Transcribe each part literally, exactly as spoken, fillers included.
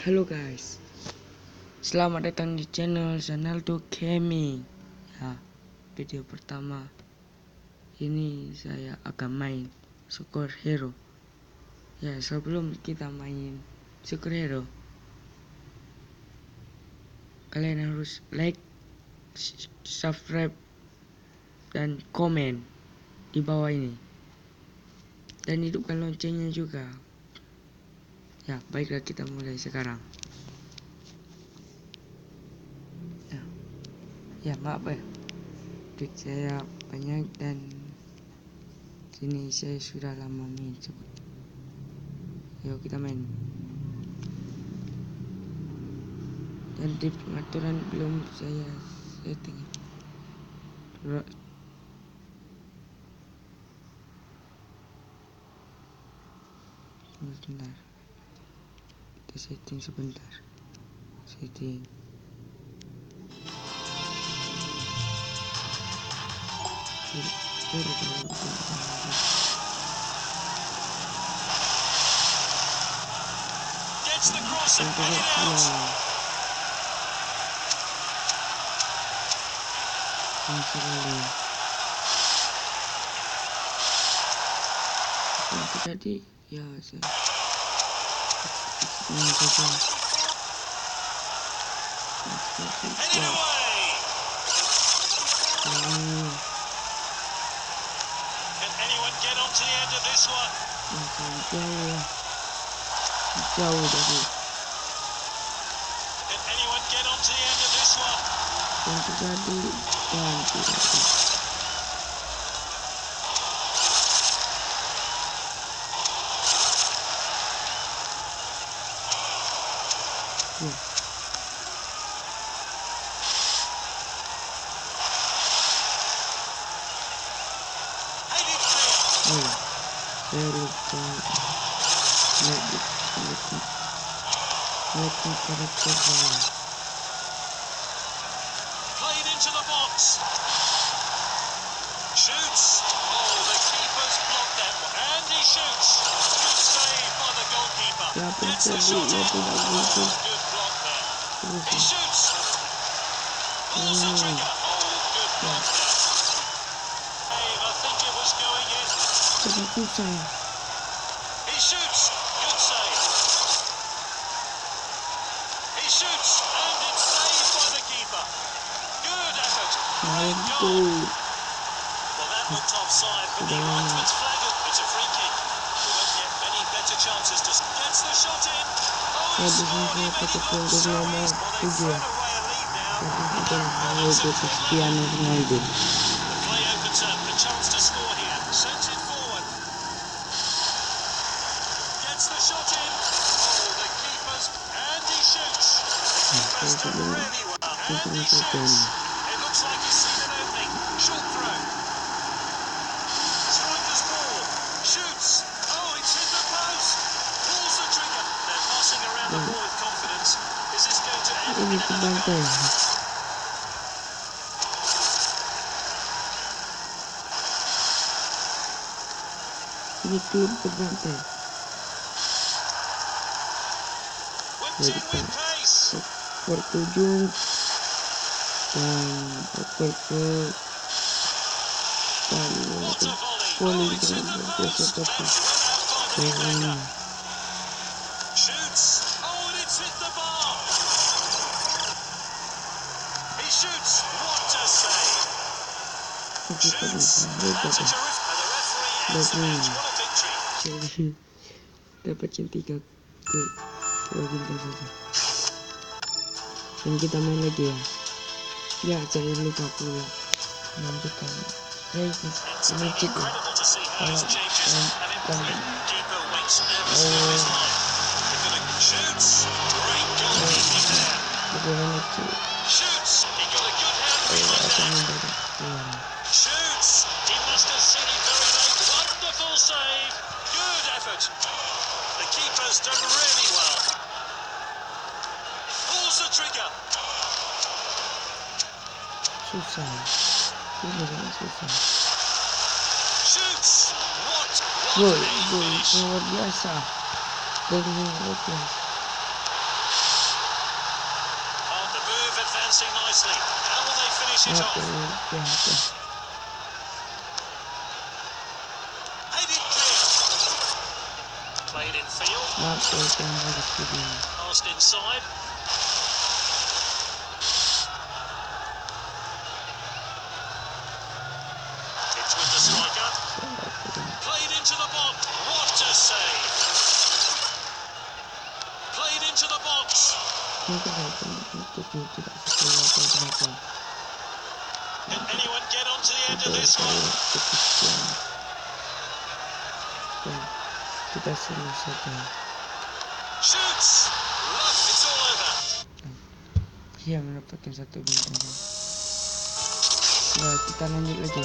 Halo guys, selamat datang di channel Zanaldo Gaming. Ya, video pertama ini saya akan main Super Hero. Ya, sebelum kita main Super Hero, kalian harus like, subscribe, dan komen di bawah ini, dan hidupkan loncengnya juga. Ya, baiklah kita mulai sekarang. Ya, ya maaf ya, duit saya banyak dan sini saya sudah lama main. Yuk kita main. Dan di pengaturan belum saya setting. Sebentar. Kita setting sebentar. Setting. Gets the cross and put it out. Yang terjadi ya saya ini saja. Heading away. Can anyone get onto the end of this one? Jauh, jauh dari. Can anyone get onto the end of this one? Yang terjadi dan tidak. Ya. Oh, saya lupa naik naik karakter saya. Played into the box. Shoots. Oh, the keeper's blocked that one. And he shoots. Good save by the goalkeeper. Ya, Gets the shot in. tidak begitu. Good block there. He Terus shoots. Pulls the trigger. Oh, good block there. Save, I think it was going in. seperti saya. He shoots. Good save. He shoots. And it's saved by the keeper. Good effort. Great goal. Well, that looked offside, but the linesman's flag it. It's a free kick. We won't get many better chances to gets the shot in. Oh, he scored. He made it look so easy. Well, they've thrown away a lead now. Jadi itu Cristiano Ronaldo. The play opens up. The chance to score here. Sends it forward. Gets the shot in. Oh, the keeper's and he shoots. The keeper's done really well. And he shoots. It looks like he's seen an opening. Short throw. Striker's ball. Shoots. Oh, it's hit the post. Pulls the trigger. They're passing around the ball with confidence. Is this going to end Ini in another goal? kebantai. Ini klub kebantai. Whipped in with pace. Bertujung dan oper ke What a volley. poli Oh, it's hit dengan the biasa post. tapi That's run out by the defender. dengan Shoots. Oh, and it's hit the bar. He shoots. What a save. kita Shoots. bisa That's a terrific. And the referee ends the match. What a victory. jadi dapat yang tiga ke dua bintang saja. Dan kita main lagi ya. Ya, jangan lupa pula menunjukkan like, It's ini been juga. incredible to see how his changes have improved. Keeper waits nervously Oh. on his line. They're gonna shoots. Great goalkeeping there. Bagaimana tuh? Shoots. He got a good hand Oh, reach akan there. mendadak keluar. Shoots. He must have seen it very late. Wonderful save. Good effort. The keeper's done really well. Pulls the trigger. Susah. Ini sangat susah. Shoots. What? What Gol, a gol finish. luar biasa. Gol luar biasa. advancing nicely. How will they finish it off? Headed clear. Played in field. Passed inside. It's with the striker. Played into the box. What a save. Played into the box. Can anyone get onto the end of this one? Shoots. Look, it's all over. Dia mendapatkan satu bintang. Nah, kita lanjut lagi.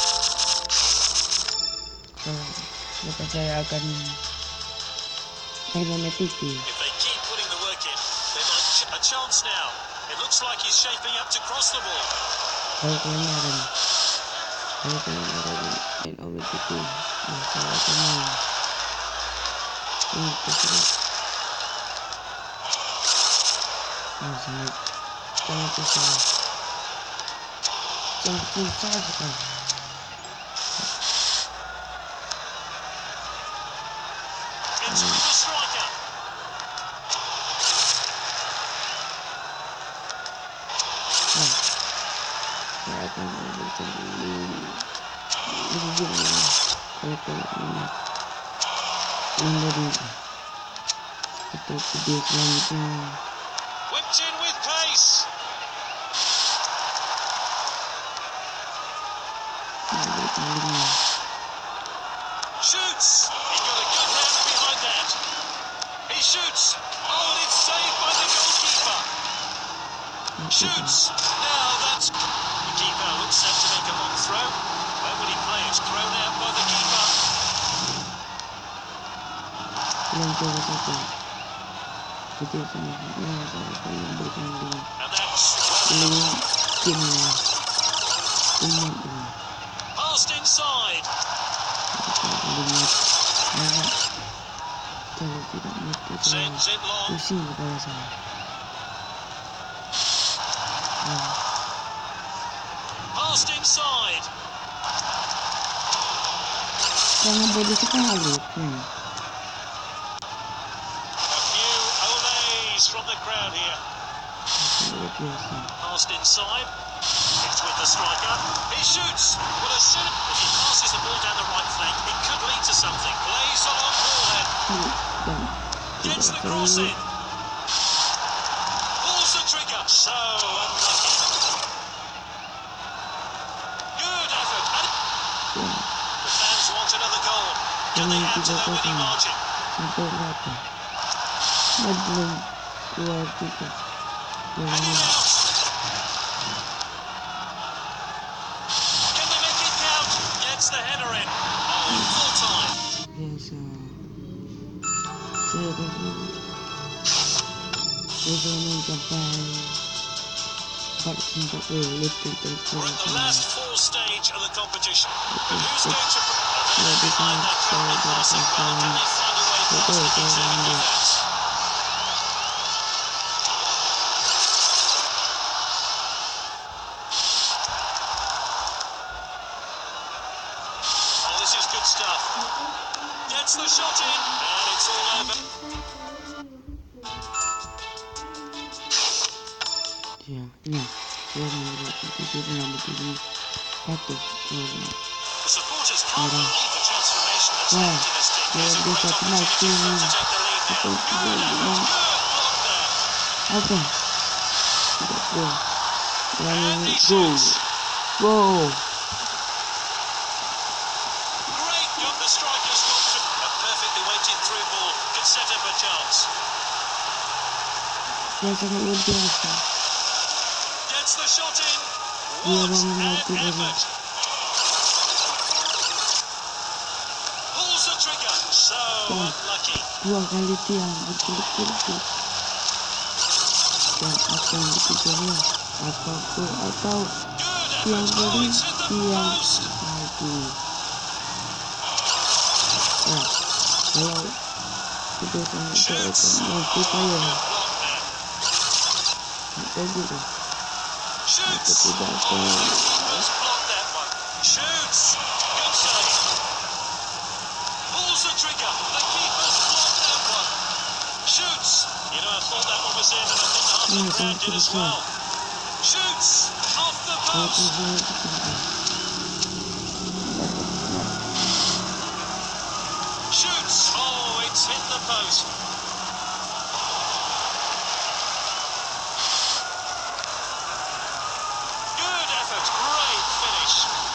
Maka saya akan main T V. A chance now. It looks like he's shaping up to cross the ball. Kalau kedengaran, kalau kedengaran main over T V, nah saya akan main. Ini terus. Nah sangat, sangat susah, sangat susah sekali. Into the striker. Saya akan memberikan ini lebih banyak kalau kalau menjadi atau video selanjutnya. Whipped in with pace. Shoots. He got a good hand behind that. He shoots. Oh, and it's saved by the goalkeeper. Shoots. Now that's... The keeper looks set to make a long throw. Where will he play? It's thrown out by the keeper. Yang coba satu. Itu semua yang saya pengen bertanding. And that's... Ini timnya. Ini ini. Passed inside. Lihat. Nah, kalau tidak mati saya Sends it long. pusing kepala saya. Nah. Passed inside. Sangat bodoh sekali. Hmm. A few olays from the crowd here. Luar biasa. Passed inside. It's with the striker. He shoots. What a sin. If he passes the ball down the right flank, it could lead to something. Plays a long ball then. Dan Gets the cross in. Pulls the trigger. So unlucky. Good effort. And the fans want another goal. Can they add to their winning margin? sampai berapa? Nah, belum keluar juga. Headed out. Can they make it count? Gets the header in. Oh, full time. Biasa. Saya akan saya mencapai empat empat puluh lebih dari We're at the last full stage of the competition. But who's going to Ya, di provide sana that currently saya passing well? Can they find a way past the determined defence? Oh, this is good stuff. Gets the shot in, and it's all over. Ya, ini saya menurut itu dalam begini satu orang. The supporters can't believe the transformation that's Wah, happened in this team. There's a dia great bisa kenal opportunity for them to take the lead now. Betul, Good betul, effort, betul. good block there. Apa? Tidak gol. And Yang he gol. shoots. Gol. Great job the striker's got to a perfectly weighted through ball. Could set up a chance. Yang sangat luar biasa. Gets the shot in. Dia What mau an mengerti dari effort. Pulls the trigger. So unlucky. dua kali tiang betul-betul. Dan apa yang dikejarnya? Apapun atau Good tiang effort. Oh, dari it's hit the tiang post. lagi. Nah, kalau itu sangat Shoots. mau Oh, kita ya, good block there. kayak gitu. Shoots. tidak Oh, akan. the keeper's blocked that one. Shoots. Good save. Pulls the trigger. The keeper's blocked that one. Shoots. You know, I thought that one was in, and I think the half of the crowd did as well. Shoots. Off the post. Shoots. Oh, it's hit the post. Good effort. Great finish.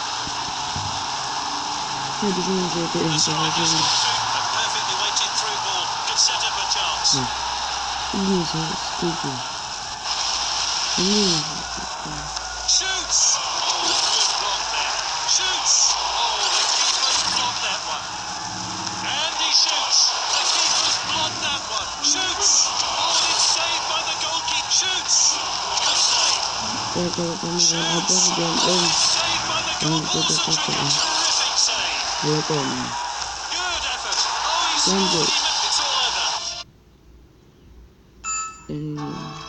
Di sini saya tidak The bisa strikers lagi. got through a perfectly weighted through ball. Could set up a chance. Nah, ini saya setuju. Ini Shoots. Oh, good block there. Shoots. Oh, the keeper's blocked that one. And he shoots. The keeper's blocked that one. Shoots. Oh, it's saved by the goalkeeper. Shoots. Good save. saya kalau kamu Shoots. abang dan Oh, om it's saved by the kamu goal. Pulls tidak the trigger. apa-apa. Terrific save. Dua kom. Good effort. Oh, he scored. Lanjut. He meant it's all over. Ini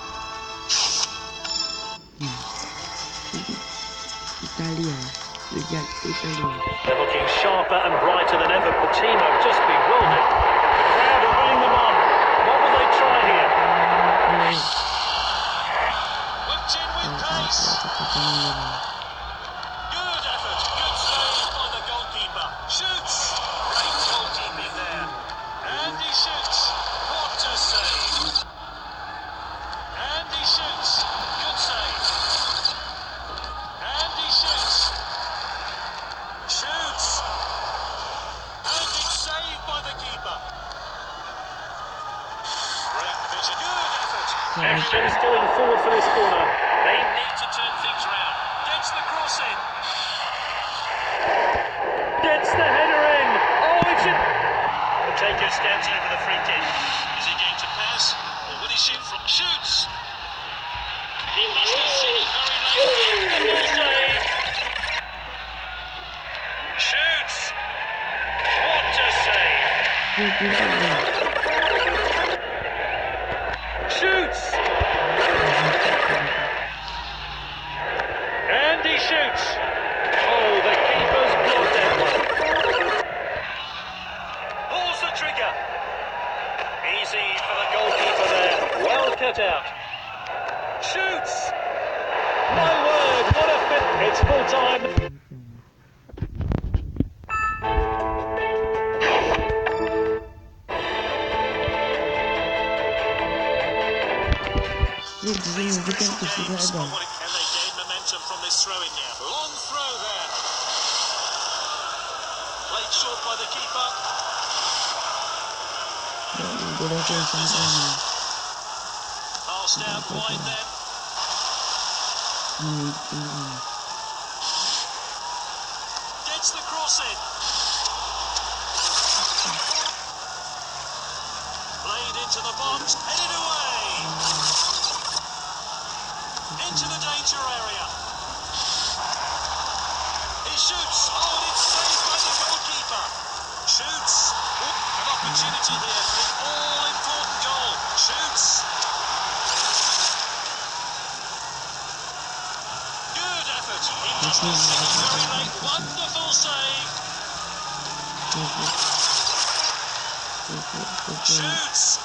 Italia, lihat Italia. They're looking sharper and brighter than ever. Coutinho just bewildered. The crowd are running them on. What will they try here? Whipped in with pace. Good effort. Good save by the goalkeeper. Shoots. Great goalkeeping there. And he shoots. What a save. And he shoots. Good save. And he shoots. Shoots. And it's saved by the keeper. Great vision. Good effort. Action still in forward for this corner. They need to turn things round. Gets the cross in. Gets the header in. Oh, it's in. The taker stands over the free kick. Is he going to pass? Or will he shoot from shoots? He must have seen it very late. The ball save. Shoots. What a save. Shoots. And he shoots. Oh, the keeper's blocked that one. Pulls the trigger. Easy for the goalkeeper there. Well cut out. Shoots. My word, what a fit. It's full time. These crucial games, oh, what can they gain momentum from this throw-in now? Long throw there. Played short by the keeper. Passed out wide then. Gets the cross in. Played into the box. Headed away. Into the danger area. He shoots. Oh, and it's saved by the goalkeeper. Shoots. Ooh, an opportunity here for the all-important goal. Shoots. Good effort. He must have seen it very late. Wonderful save. Shoots.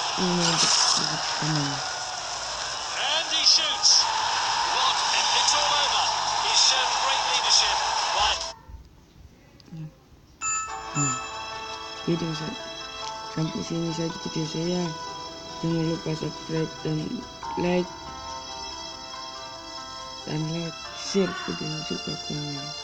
And he shoots. What? It's all over. He's shown great leadership by... Video saya sampai sini saja video saya. Jangan lupa subscribe dan like dan like share video juga komen.